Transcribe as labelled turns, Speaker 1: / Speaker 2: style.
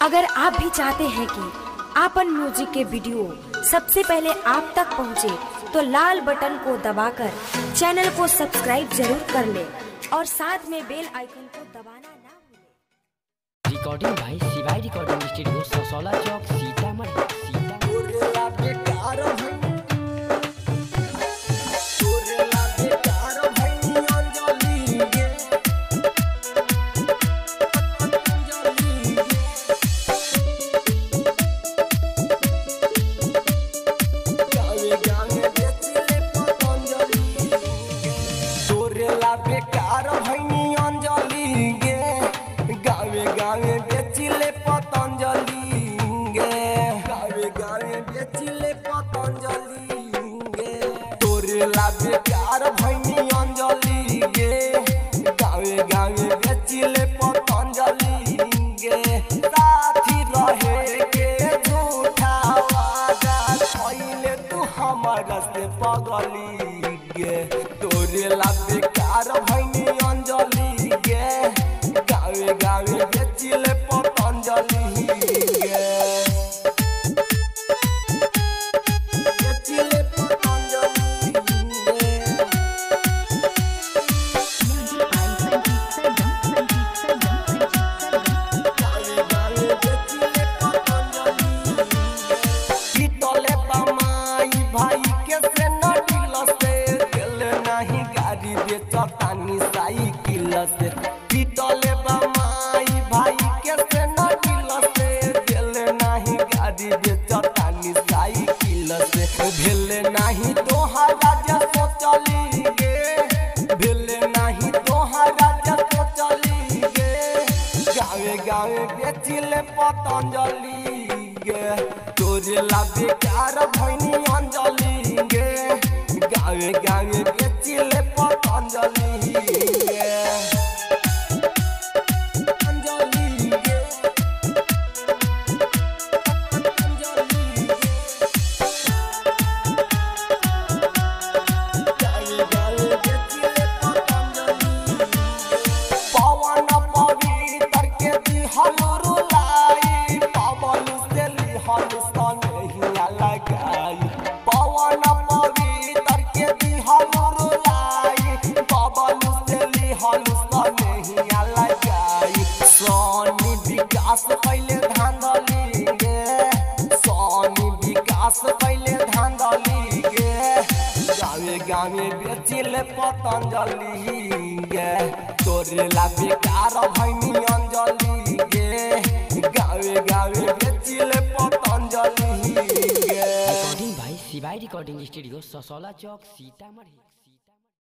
Speaker 1: अगर आप भी चाहते हैं कि आपन म्यूजिक के वीडियो सबसे पहले आप तक पहुंचे, तो लाल बटन को दबाकर चैनल को सब्सक्राइब जरूर कर ले और साथ में बेल आइकन को दबाना ना भूलें।
Speaker 2: रिकॉर्डिंग भाई शिवाई रिकॉर्डिंग स्टूडियो ससौला चौक सीतामढ़ी।
Speaker 3: बेकार भैनी अंजलि गे, गावे गावे बेचिले पतंजलि गे, गावे गावे बेचिले पतंजलि गे। तोरे ला बेकार भैनी अंजलि गे, गावे गावे बेचिले पतंजलि गे। साथी रहे के झूठा वादा कइले तू हमरा से पगली गे। तोरे ला बेकार भैनी अंजलि गे, गावे गावे बेचिले पतंजलि गे, बेचिले पतंजलि गे। गावे गावे बेचिले पतंजलि पीतले बमाई भाई के से नडिल से दिल नहीं गाड़ी बेचतानी साइकिल से। पीतले बमाई भाई के से नडिल से दिल नहीं गाड़ी बेचतानी साइकिल से। भेल नहीं तोहरा जे सोचली गे, भेल नहीं तोहरा जे सोचली गे। गावे गावे बेचिले पतंजलि गे, तोरे ला बेकार भैनी अंजलि गे, गावे गावे बेचिले पतंजलि गे, अंजलि गे, अंजलि गे। गावे गावे बेचिले पतंजलि गे। पवन पवित्र के दिहल रुलाई, पवन से लिहल सनहिया लगाई। पवन पवित्र के दिहल रुलाई, पवन से लिहल सनहिया लगाई। सोनी विकास पहले धांधली गे, सोनी विकास पहले धांधली गे। गावे गावे बेचिले पतंजलि गे, तोरे ला बेकार भैनी अंजलि गे, गावे गावे बेचिले पतंजलि गे।
Speaker 2: रिकॉर्डिंग भाई शिवाई रिकॉर्डिंग स्टूडियो ससौला चौक सीतामढ़ी।